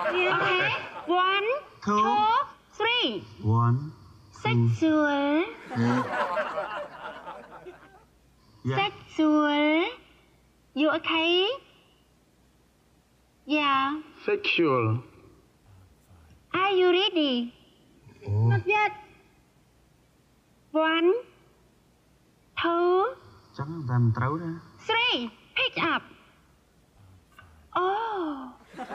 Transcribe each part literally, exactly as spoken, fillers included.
Okay. One, two, three. One. Sexual. Sexual. You okay? Yeah. Sexual. Are you ready? Not yet. One, two, Chẳng làm trấu đó. three. Pick up. Oh.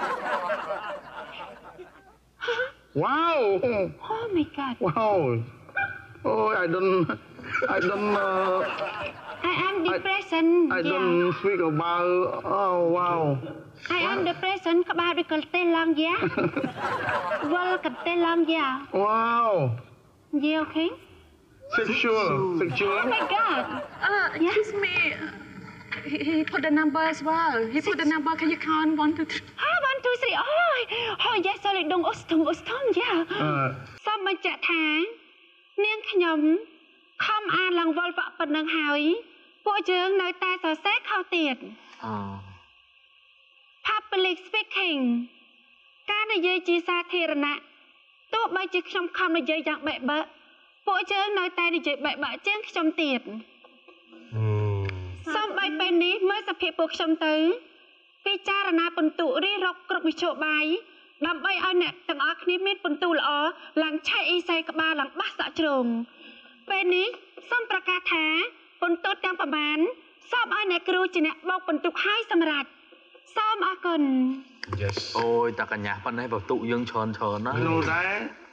Wow. Oh my God. Wow. Oh, I don't, I don't, uh, I am depression. I Yeah. don't speak about. Oh, wow. I am depression. ក្បាលដូចកន្ទេលឡើងយ៉ាវល់កន្ទេលឡើងយ៉ា Wow. Yeah, okay. Sexual. Sexual. Oh my God. Uh, excuse me. He, he put the number as well. He put the number. Can you count one, two, three? Ah, one, two, three. Oh, oh yes, sorry. ដងអូស្ទំអូស្ទំយ៉ា Uh, សូមបញ្ជាក់ថានាងខ្ញុំខំអានឡើងវល់វក់ប៉ុណ្ណឹងហើយពួកយើងនៅតែសរសេរខុសទៀត Public speaking ការនិយាយជាសាធារណៈទោះបីជាខ្ញុំខំនិយាយយ៉ាងបែកបាក់ពួកយើងនៅតែនិយាយបែកបាក់ជាងខ្ញុំទៀតសូមបីពេលនេះមើលសភាពពួកខ្ញុំទៅពិចារណាពិន្ទុរៀបរាប់គ្រប់វិជ្ជាបាយដើម្បីឲ្យអ្នកទាំងអស់គ្នាមានពិន្ទុល្អឡើងឆែកអ៊ីសែក្បាលឡើងបះសាក់ជ្រងពេលនេះសូមប្រកាសថាពិន្ទុទាំងប្រមាណសូមឲ្យអ្នកគ្រូជាអ្នកបោកពិន្ទុឲ្យសម្រេចសូមអរគុណ yes. អូយតាកញ្ញាប៉ុណ្ណេះបើទុកយើងច្រើនច្រើនណាស់ You know that?